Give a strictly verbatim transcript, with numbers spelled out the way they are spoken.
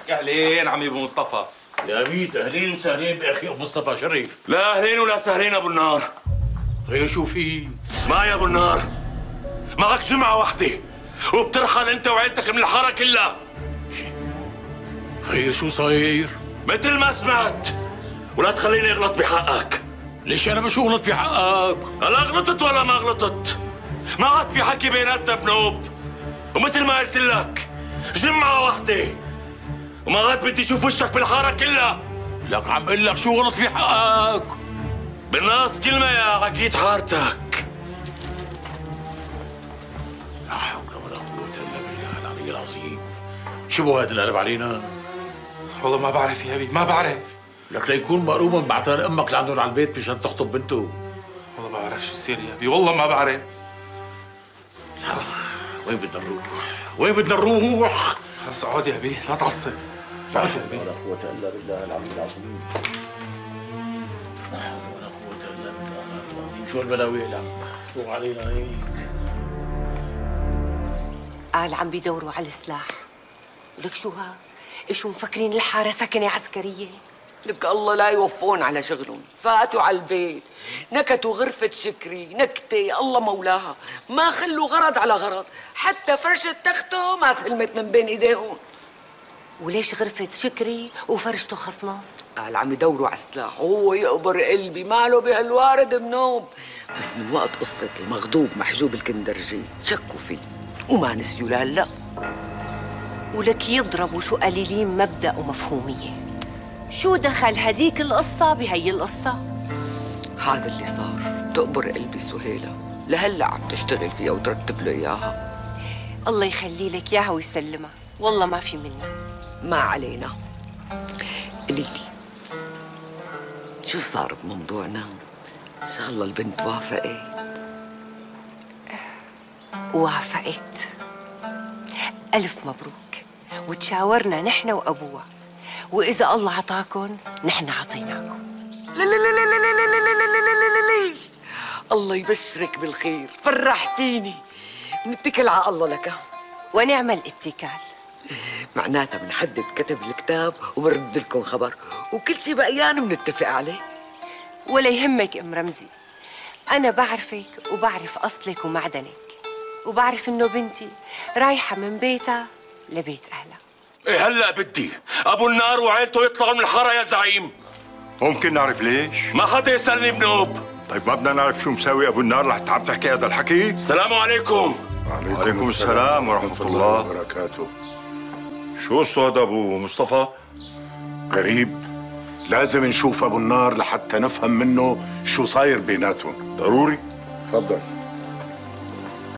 اهلين عمي ابو مصطفى. يا بيت اهلين وسهلين باخي ابو مصطفى شريف. لا اهلين ولا سهلين ابو النار. خير شو في؟ اسمع يا ابو النار، معك جمعة واحدة وبترحل انت وعيلتك من الحارة كلها. خير شو صاير؟ مثل ما سمعت، ولا تخليني اغلط بحقك. ليش انا مش غلط في حقك؟ هلا غلطت ولا ما غلطت؟ ما عاد في حكي بيناتنا بنوب، ومثل ما قلت لك جمعة واحدة وما عاد بدي اشوف وشك بالحارة كلها. لك عم اقول لك شو غلط في حقك؟ بالناس كلمة يا عقيد حارتك. لا حول ولا قوة الا بالله العلي العظيم. شو بو هذا القلب علينا؟ والله ما بعرف يا ابي، ما بعرف. لك ليكون مقروما بعتها لامك لعندهم على البيت مشان تخطب بنته. والله ما بعرف شو يصير يا ابي، والله ما بعرف. وين بدنا نروح؟ وين بدنا نروح؟ خلص اقعد يا ابي، لا تعصب. اقعد يا ابي. لا قوة الا بالله العلي العظيم. لا حول ولا قوة الا بالله العظيم، شو البلاوي اللي عم تفوق علينا هيك؟ قال عم بيدوروا على السلاح. ولك شو ها؟ شو مفكرين الحارة سكنة عسكرية؟ لك الله لا يوفون على شغلهم، فاتوا على البيت نكتوا غرفة شكري نكتة الله مولاها، ما خلوا غرض على غرض، حتى فرشة تخته ما سلمت من بين ايديهم. وليش غرفة شكري وفرشته خصناص؟ قال عم يدوروا على السلاح وهو يقبر قلبي ماله بهالوارد منوب، بس من وقت قصة المغضوب محجوب الكندرجي شكوا فيه وما نسيوا لهلا. ولك يضربوا شو قليلين مبدأ ومفهومية. شو دخل هديك القصة بهي القصة؟ هذا اللي صار، تقبر قلبي سهيلة لهلا عم تشتغل فيها وترتب له اياها. الله يخلي لك اياها ويسلمها، والله ما في منها. ما علينا. قولي لي شو صار بموضوعنا؟ ان شاء الله البنت وافقت. وافقت. ألف مبروك. وتشاورنا نحن وأبوها، وإذا الله عطاكن نحن عطيناكم. لا لا لا لا لا لا لا لا لا لا ليش؟ الله يبشرك بالخير، فرحتيني. نتكل على الله لك. ونعم الاتكال. معناتها بنحدد كتب الكتاب وبرد لكم خبر، وكل شيء بقيان بنتفق عليه. ولا يهمك ام رمزي، أنا بعرفك وبعرف أصلك ومعدنك، وبعرف إنه بنتي رايحة من بيتها لبيت أهلها. ايه هلا بدي ابو النار وعيلته يطلعوا من الحاره يا زعيم. ممكن نعرف ليش؟ ما حدا يسالني بنوب. طيب ما بدنا نعرف شو مساوي ابو النار لحتى عم تحكي هذا الحكي؟ السلام عليكم. وعليكم, وعليكم السلام ورحمة الله وبركاته. شو الصوت ابو مصطفى؟ غريب، لازم نشوف ابو النار لحتى نفهم منه شو صاير بيناتهم. ضروري. تفضل.